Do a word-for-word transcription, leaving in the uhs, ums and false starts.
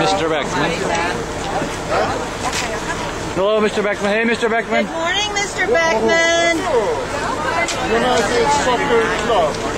Mister Beckman. Hello, Mister Beckman. Hey, Mister Beckman. Good morning, Mister Beckman. United Soccer Club.